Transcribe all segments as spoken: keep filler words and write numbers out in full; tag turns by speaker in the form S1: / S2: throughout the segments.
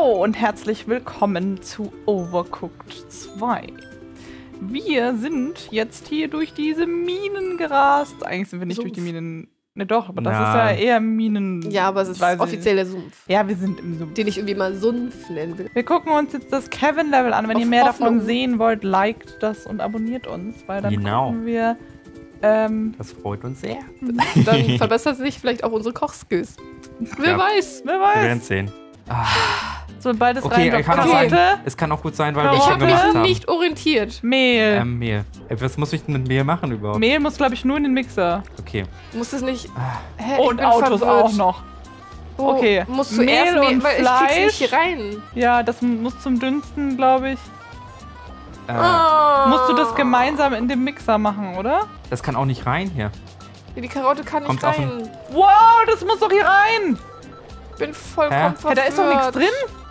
S1: Hallo und herzlich willkommen zu Overcooked zwei. Wir sind jetzt hier durch diese Minen gerast. Eigentlich sind wir nicht
S2: Sumpf.
S1: durch die Minen. Ne, doch, aber das
S3: Na.
S1: ist ja eher Minen.
S2: Ja, aber es ist
S1: weiß ich
S2: offiziell der Sumpf,
S1: nicht. Ja, wir sind im Sumpf.
S2: den ich irgendwie mal Sumpf nennen will.
S1: Wir gucken uns jetzt das Kevin-Level an. Wenn
S2: Auf
S1: ihr mehr
S2: Hoffnung.
S1: davon sehen wollt, liked das und abonniert uns, weil dann
S3: Genau.
S1: gucken wir. Ähm,
S3: Das freut uns sehr.
S2: Dann verbessert sich vielleicht auch unsere Kochskills. Wer
S3: Ja.
S2: weiß.
S1: wer
S3: Wir
S1: weiß.
S3: werden sehen.
S1: Sobald es
S3: Okay,
S1: rein
S3: kann auch
S2: Okay.
S1: Karotte,
S3: Es kann auch gut sein, weil
S1: Karotte.
S3: wir
S2: Ich
S3: schon
S2: habe
S3: gemacht
S2: mich
S3: haben.
S2: nicht orientiert.
S1: Mehl.
S3: Ähm, Mehl. Ey, was muss ich denn mit Mehl machen überhaupt?
S1: Mehl muss, glaube ich, nur in den Mixer.
S3: Okay.
S2: Muss es nicht.
S3: Ah,
S2: Hä, ich
S1: Und
S2: bin
S1: Autos
S2: verwirrt.
S1: auch noch.
S2: Wo
S1: Okay.
S2: Musst du
S1: Mehl
S2: erst Mehl,
S1: und
S2: weil ich krieg's
S1: Fleisch.
S2: nicht hier rein.
S1: Ja, das muss zum Dünsten, glaube ich.
S3: äh,
S2: Oh.
S1: Musst du das gemeinsam in dem Mixer machen, oder?
S3: Das kann auch nicht rein hier.
S2: Die Karotte kann nicht
S3: Kommt auf den-
S2: rein.
S1: Wow, das muss doch hier rein!
S2: Ich bin vollkommen
S3: Hä?
S2: verwirrt.
S1: Ja, da ist doch nichts drin.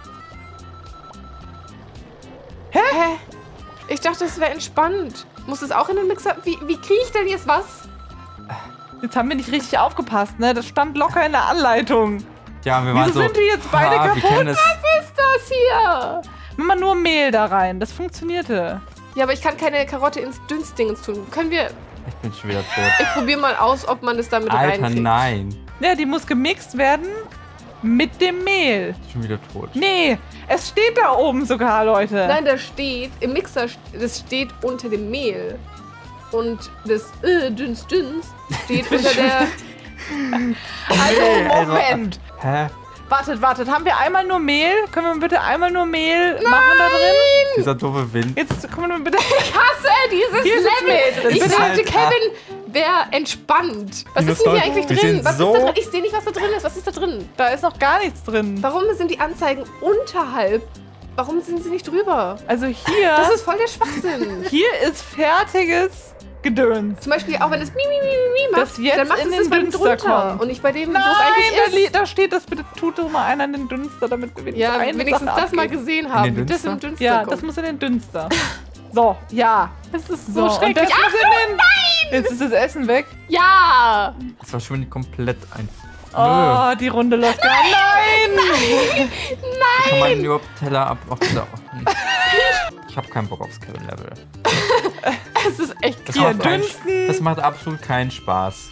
S2: Hä? Ich dachte, es wäre entspannt. Muss es auch in den Mixer? Wie, wie kriege ich denn jetzt was?
S1: Jetzt haben wir nicht richtig aufgepasst, ne? Das stand locker in der Anleitung.
S3: Ja, wir waren
S1: Wieso
S3: so.
S1: sind die jetzt beide
S3: ah, wir
S1: kaputt?
S3: kennen es.
S2: Was ist das hier?
S1: Mach mal nur Mehl da rein. Das funktionierte.
S2: Ja, aber ich kann keine Karotte ins Dünstdingens tun. Können wir...
S3: Ich bin schon wieder tot.
S2: Ich probiere mal aus, ob man das damit
S3: Alter,
S2: reinkriegt.
S3: nein.
S1: Ja, die muss gemixt werden mit dem Mehl.
S3: Ich bin schon wieder tot.
S1: Nee, es steht da oben sogar, Leute.
S2: Nein, da steht, im Mixer, das steht unter dem Mehl. Und das äh, Dünst Dünst steht unter der...
S1: Also,
S3: Mehl, also-
S1: Moment.
S3: Hä?
S1: Wartet, wartet. Haben wir einmal nur Mehl? Können wir bitte einmal nur Mehl machen da drin?
S3: Dieser doofe Wind.
S1: Jetzt können wir bitte...
S2: Ich hasse dieses
S1: Hier ist
S2: Level.
S1: Mehl drin.
S2: Ich
S1: Bitte
S2: dachte,
S3: halt,
S2: Kevin wäre entspannt. Was
S3: Minus
S2: ist denn hier
S3: neun.
S2: eigentlich
S3: Wir
S2: drin?
S3: sind
S2: Was
S3: so-
S2: ist da drin? Ich sehe nicht, was da drin ist. Was ist da drin?
S1: Da ist noch gar nichts drin.
S2: Warum sind die Anzeigen unterhalb? Warum sind sie nicht drüber?
S1: Also hier...
S2: Das ist voll der Schwachsinn.
S1: Hier ist fertiges Gedöns.
S2: Zum Beispiel auch wenn es mi, mi, mi, mi macht,
S1: Das jetzt
S2: dann macht
S1: in
S2: es
S1: den
S2: das beim
S1: Dünster
S2: drunter.
S1: kommt.
S2: Und nicht bei dem, wo
S1: Nein,
S2: es
S1: da,
S2: eigentlich
S1: li-
S2: ist.
S1: da steht das, bitte tut doch mal einer in den Dünster, damit wir wenigstens
S2: Ja,
S1: eine
S2: wenigstens
S1: Sache
S2: das mal
S1: abgeben.
S2: gesehen haben,
S3: den
S2: wie das
S3: Dünster?
S2: im Dünster
S1: Ja,
S2: kommt.
S1: das muss in den Dünster. So, ja.
S2: Das ist
S1: So,
S2: so
S1: und
S2: schrecklich.
S1: das
S2: Ach,
S1: muss in den... Nein! Jetzt ist das Essen weg.
S2: ja!
S3: Das war schon komplett ein.
S1: Oh, die Runde läuft gar Nein!
S3: Wie kann man überhaupt Teller ab. Ach, da- Ich hab keinen Bock aufs Kevin-Level.
S2: Es ist echt
S3: Das,
S1: Hier,
S3: macht keinen-
S1: dünsten.
S3: das macht absolut keinen Spaß.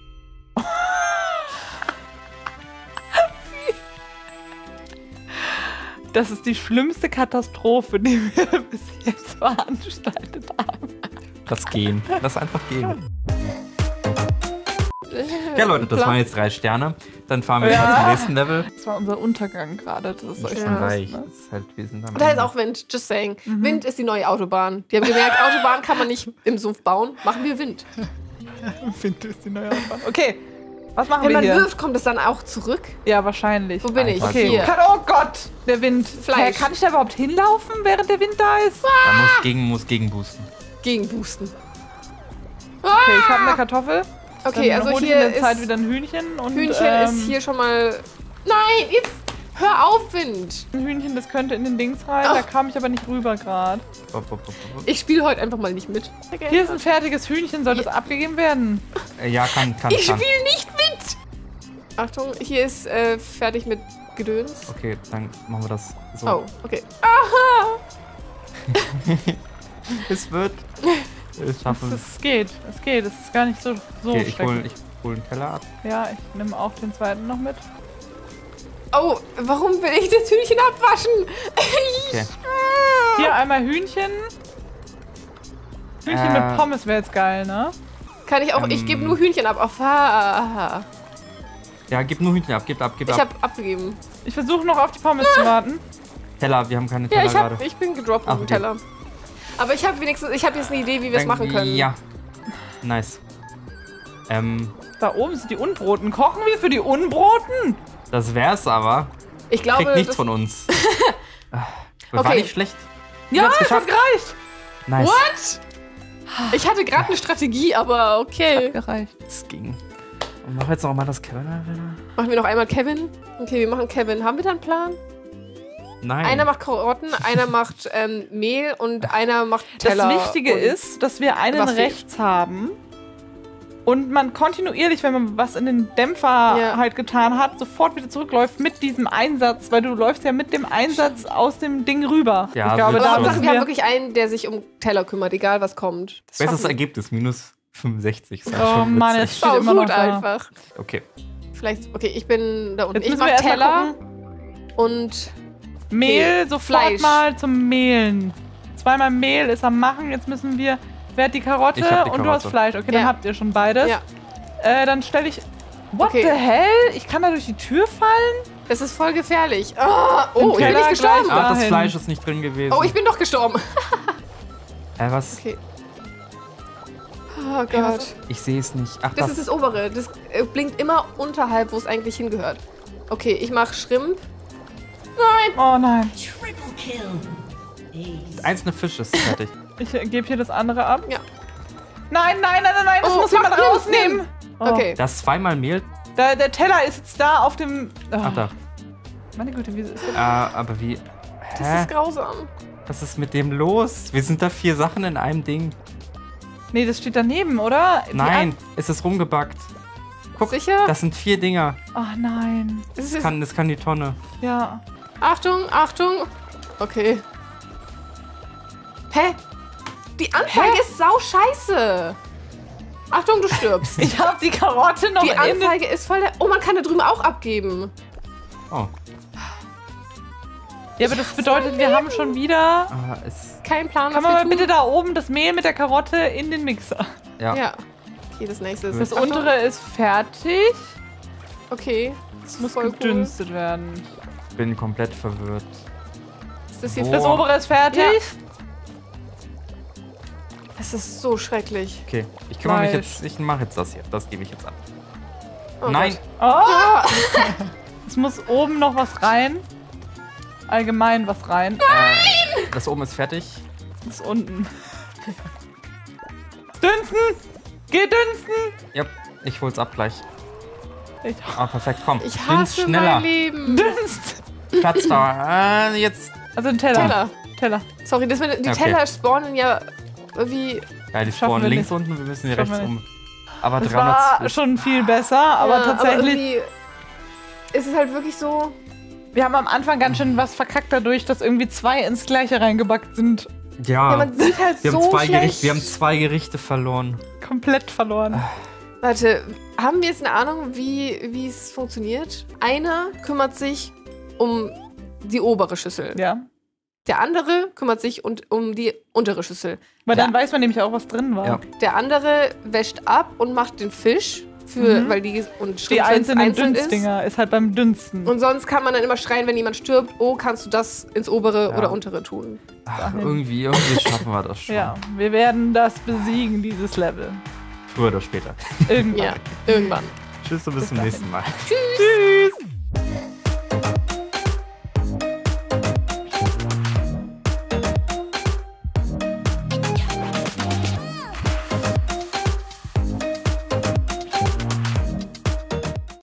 S1: Das ist die schlimmste Katastrophe, die wir bis jetzt veranstaltet haben.
S3: Lass gehen. Lass einfach gehen. Ja, Leute, das waren jetzt drei Sterne. Dann fahren wir
S1: Ja.
S3: mal zum nächsten Level.
S1: Das war unser Untergang gerade. Das ist euch
S3: Ist
S1: schon
S3: schon
S2: Ja.
S3: reich.
S1: ne?
S3: Das ist halt, wir sind am
S2: Da ist
S3: Ende.
S2: auch Wind, just saying. Wind ist die neue Autobahn. Die haben gemerkt, Autobahn kann man nicht im Sumpf bauen. Machen wir Wind.
S1: Wind ist die neue Autobahn. Okay, was machen
S2: Wenn
S1: wir
S2: man
S1: hier?
S2: wirft, kommt es dann auch zurück.
S1: Ja, wahrscheinlich.
S2: Wo bin ich?
S3: Einfach
S1: Okay,
S2: Hier.
S1: kann, oh Gott, der Wind.
S2: Fleisch.
S1: Hä, kann ich da überhaupt hinlaufen, während der Wind da ist?
S3: Da muss gegen, muss gegen boosten.
S2: Gegen boosten.
S1: Okay, ich habe eine Kartoffel.
S2: Okay,
S1: Dann
S2: also
S1: hol ich
S2: hier
S1: in der Zeit
S2: ist...
S1: wieder ein Hühnchen. Und,
S2: Hühnchen
S1: ähm,
S2: ist hier schon mal... Nein, jetzt... Hör auf, Wind.
S1: Ein Hühnchen, das könnte in den Dings rein.
S2: Ach.
S1: Da kam ich aber nicht rüber gerade.
S3: Bop, bop, bop, bop.
S2: Ich spiele heute einfach mal nicht mit.
S1: Hier ist ein fertiges Hühnchen. Soll das abgegeben werden?
S3: Äh, Ja, kann, kann,
S2: Ich
S3: kann.
S2: spiele nicht mit! Achtung, hier ist äh, fertig mit Gedöns.
S3: Okay, dann machen wir das so.
S2: Oh, okay. Aha!
S3: Es wird. Es
S1: Es,
S3: schaffen.
S1: es geht. Es geht. Es ist gar nicht so, so
S3: Okay, ich hol,
S1: schrecklich.
S3: ich hol einen Teller ab.
S1: Ja, ich nehme auch den zweiten noch mit.
S2: Oh, warum will ich das Hühnchen abwaschen?
S3: Okay.
S1: Hier einmal Hühnchen. Hühnchen
S3: Äh.
S1: mit Pommes wäre jetzt geil, ne?
S2: Kann ich auch... Ich
S3: Ähm.
S2: gebe nur Hühnchen ab. Auf aha.
S3: Ja, gib nur Hühnchen ab, gib ab, gib
S2: Ich
S3: ab.
S2: habe abgegeben.
S1: Ich versuche noch auf die Pommes zu warten.
S3: Teller, wir haben keine
S2: Ja,
S3: Teller
S2: ich, hab,
S3: gerade.
S2: ich bin gedroppt
S3: Ach,
S2: mit dem
S3: okay.
S2: Teller. Aber ich habe wenigstens... Ich habe jetzt eine Idee, wie wir es
S3: Dann-
S2: machen können.
S3: Ja. Nice. Ähm,
S1: Da oben sind die Unbroten. Kochen wir für die Unbroten?
S3: das wär's aber.
S2: Ich glaube,
S3: Kriegt nichts
S2: das,
S3: von uns. Ah, War
S2: Okay.
S3: nicht schlecht.
S1: Ja,
S3: hab's
S1: es hat
S3: geschafft.
S1: gereicht.
S3: Nice.
S2: What? Ich hatte gerade eine Strategie, aber okay.
S1: Gereicht.
S3: Es ging. Und mach jetzt noch mal das Kevin.
S2: Machen wir noch einmal Kevin? Okay, wir machen Kevin. Haben wir da einen Plan?
S3: Nein.
S2: Einer macht Karotten, einer macht ähm, Mehl und einer macht Teller.
S1: Das Wichtige
S2: und
S1: ist, dass wir einen
S2: was fehlt?
S1: rechts haben Und man kontinuierlich, wenn man was in den Dämpfer
S2: Ja.
S1: halt getan hat, sofort wieder zurückläuft mit diesem Einsatz, weil du läufst ja mit dem Einsatz aus dem Ding rüber.
S3: Ja,
S1: ich glaube,
S3: wird
S2: Aber
S1: da
S3: schon.
S2: Hauptsache,
S1: müssen
S2: wir haben
S1: wir...
S2: wirklich einen, der sich um Teller kümmert, egal was kommt. Das
S3: Bestes
S2: schaffen wir.
S3: Ergebnis, minus fünfundsechzig. Ist
S1: Oh
S3: schon
S1: Mann,
S3: witzig.
S1: es steht
S2: Sau
S1: immer noch
S2: gut
S1: da.
S2: einfach.
S3: Okay.
S2: Vielleicht, okay, ich bin da unten.
S1: Jetzt
S2: Ich
S1: müssen wir
S2: mach
S1: erst mal
S2: Teller
S1: gucken.
S2: und
S1: Mehl,
S2: Okay,
S1: sofort
S2: Fleisch.
S1: mal zum Mehlen. Zweimal Mehl ist am Machen. Jetzt müssen wir... Wer hat die Karotte,
S3: Ich hab die
S1: und du hast
S3: Karotte.
S1: Fleisch. Okay, dann
S2: Ja.
S1: habt ihr schon beides.
S2: ja,
S1: Äh, dann stelle ich... What
S2: Okay.
S1: the hell? Ich kann da durch die Tür fallen?
S2: das ist voll gefährlich. Ah, oh, ich bin
S1: Keller
S2: nicht gestorben.
S1: gleich.
S3: Ah, das
S1: Dahin.
S3: Fleisch ist nicht drin gewesen.
S2: Oh, ich bin doch gestorben.
S3: Äh, was?
S2: Okay. Oh Gott.
S3: Ich sehe es nicht. Ach,
S2: Das
S3: das,
S2: ist das obere. Das äh, blinkt immer unterhalb, wo es eigentlich hingehört. Okay, ich mach Shrimp. Nein.
S1: Oh nein.
S4: Triple kill. Ace.
S3: einzelne Fisch ist fertig.
S1: Ich äh, gebe hier das andere ab.
S2: Ja.
S1: Nein, nein, nein, nein, nein. Das
S2: Oh,
S1: muss
S2: mach,
S1: jemand
S2: nimm,
S1: rausnehmen. Oh.
S2: Okay.
S3: Das ist zweimal Mehl.
S1: Da, der Teller ist jetzt da auf dem... Oh.
S3: Ach, da.
S1: Meine Güte, wie ist das?
S3: Äh, aber wie...
S2: Das
S3: Hä?
S2: ist grausam.
S3: Was ist mit dem los? Wir sind da vier Sachen in einem Ding.
S1: Nee, das steht daneben, oder? Die
S3: Nein, es ist rumgebackt. Guck,
S2: Sicher?
S3: das sind vier Dinger.
S1: An- Ach nein.
S2: Das ist
S3: Das kann, das kann die Tonne.
S1: Ja.
S2: Achtung, Achtung. Okay. Hä? Die Anzeige ist sau scheiße. Achtung, du stirbst.
S1: Ich habe die Karotte noch
S2: Die
S1: in den...
S2: Anzeige ist voll der... Oh, man kann da drüben auch abgeben.
S3: Oh,
S1: Ja, aber das bedeutet, wir haben schon wieder...
S3: ah, es...
S2: Kein Plan,
S1: Kann
S2: was
S1: man
S2: wir
S1: mal
S2: tun.
S1: bitte da oben das Mehl mit der Karotte in den Mixer?
S3: Ja.
S2: Ja. Okay, das nächste ist...
S1: Das
S2: Achtung.
S1: untere ist fertig.
S2: Okay. Das
S1: Muss
S2: voll cool.
S1: gedünstet werden.
S3: Ich bin komplett verwirrt.
S2: Ist das hier
S3: Wo?
S1: Das
S2: für...
S1: obere ist fertig.
S2: Ja. Es ist so schrecklich.
S3: Okay, ich kümmere mich
S1: Fleisch.
S3: jetzt... Ich mache jetzt das hier. Das gebe ich jetzt ab.
S2: Oh
S3: Nein,
S2: Gott.
S1: Oh,
S2: Ah,
S1: es muss oben noch was rein. Allgemein was rein.
S3: äh, das oben ist fertig.
S1: Das ist unten. Dünsten! Geh dünsten!
S3: Ja, ich hol's ab gleich.
S1: Ich
S3: Ah, perfekt, komm.
S2: ich
S3: Dünst
S2: hasse
S3: schneller.
S2: mein Leben.
S1: dünst!
S3: Platz da. Äh, jetzt.
S1: Also ein Teller.
S2: Teller.
S1: Teller.
S2: Sorry, das mit, die
S3: Okay.
S2: Teller spawnen ja irgendwie...
S3: Ja, die
S1: Schaffen
S3: spawnen
S1: wir
S3: links
S1: nicht.
S3: unten, wir müssen hier
S1: Schaffen
S3: rechts
S1: wir
S3: um. Aber
S1: Das war
S3: dreihundert.
S1: schon viel besser, aber
S2: ja,
S1: tatsächlich...
S2: Aber irgendwie ist es halt wirklich so...
S1: wir haben am Anfang ganz schön was verkackt dadurch, dass irgendwie zwei ins Gleiche reingebackt sind.
S3: Ja,
S2: Ja, man sieht halt
S3: wir,
S2: so
S3: haben zwei
S2: schlecht.
S3: Gerichte, wir haben zwei Gerichte verloren.
S1: Komplett verloren.
S2: Warte, haben wir jetzt eine Ahnung, wie wie es funktioniert? Einer kümmert sich um die obere Schüssel.
S1: Ja.
S2: Der andere kümmert sich und, um die untere Schüssel.
S1: Weil dann
S2: Ja.
S1: weiß man nämlich auch, was drin war.
S3: Ja.
S2: Der andere wäscht ab und macht den Fisch, für,
S1: Mhm.
S2: weil die und
S1: Die
S2: Schrimp, wenn's
S1: einzelnen
S2: einzeln ist.
S1: Dünstdinger ist halt beim Dünsten.
S2: Und sonst kann man dann immer schreien, wenn jemand stirbt, oh, kannst du das ins obere
S3: Ja.
S2: oder untere tun.
S3: Ach,
S1: Dahin.
S3: irgendwie, irgendwie schaffen wir das schon.
S1: Ja, wir werden das besiegen, dieses Level.
S3: Früher oder später.
S1: Irgendwann.
S2: Ja, irgendwann.
S3: Tschüss und bis,
S1: Bis
S3: zum
S1: dahin.
S3: nächsten Mal.
S1: Tschüss.